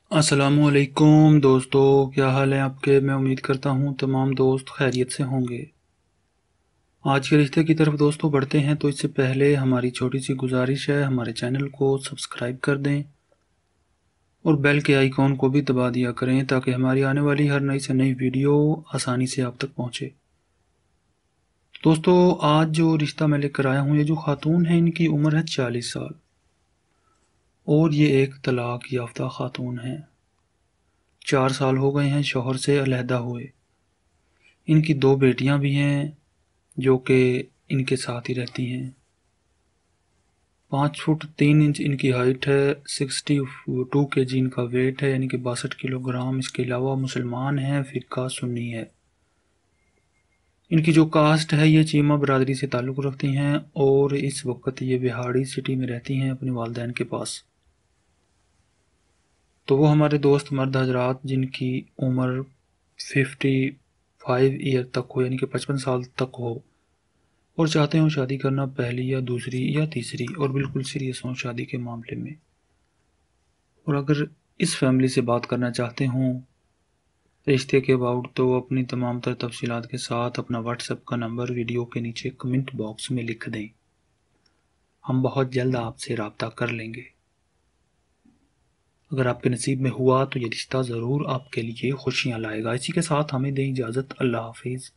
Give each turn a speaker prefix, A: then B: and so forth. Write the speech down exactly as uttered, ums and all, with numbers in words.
A: السلام علیکم دوستو، کیا حال ہے آپ کے؟ میں امید کرتا ہوں تمام دوست خیریت سے ہوں گے۔ آج کے رشتے کی طرف دوستو بڑھتے ہیں، تو اس سے پہلے ہماری چھوٹی سی گزارش ہے، ہمارے چینل کو سبسکرائب کر دیں اور بیل کے آئیکن کو بھی دبا دیا کریں تاکہ ہماری آنے والی ہر نئی سے نئی ویڈیو آسانی سے آپ تک پہنچے۔ دوستو آج جو رشتہ میں لے کر آیا ہوں، یہ جو خاتون ہے ان کی عمر ہے چالیس سال اور یہ ایک طلاق یافتہ خاتون ہیں۔ چار سال ہو گئے ہیں شوہر سے علیحدہ ہوئے۔ ان کی دو بیٹیاں بھی ہیں جو کہ ان کے ساتھ ہی رہتی ہیں۔ پانچ فٹ تین انچ ان کی ہائٹ ہے، سکسٹی ٹو کے جی ان کا ویٹ ہے، یعنی کہ باسٹھ کلو گرام۔ اس کے علاوہ مسلمان ہیں، فرقہ سنی ہے۔ ان کی جو کاسٹ ہے یہ چیمہ برادری سے تعلق رکھتی ہیں اور اس وقت یہ بہاڑی سٹی میں رہتی ہیں اپنے والدین کے پاس۔ تو وہ ہمارے دوست مرد حضرات جن کی عمر ففٹی فائیو ایئر تک ہو، یعنی کہ پچپن سال تک ہو، اور چاہتے ہوں شادی کرنا پہلی یا دوسری یا تیسری، اور بالکل سیریس ہوں شادی کے معاملے میں، اور اگر اس فیملی سے بات کرنا چاہتے ہوں رشتے کے اباؤٹ، تو اپنی تمام تر تفصیلات کے ساتھ اپنا واٹس ایپ کا نمبر ویڈیو کے نیچے کمنٹ باکس میں لکھ دیں۔ ہم بہت جلد آپ سے رابطہ کر لیں گے۔ اگر آپ کے نصیب میں ہوا تو یہ رشتہ ضرور آپ کے لیے خوشیاں لائے گا۔ اسی کے ساتھ ہمیں دیں اجازت، اللہ حافظ۔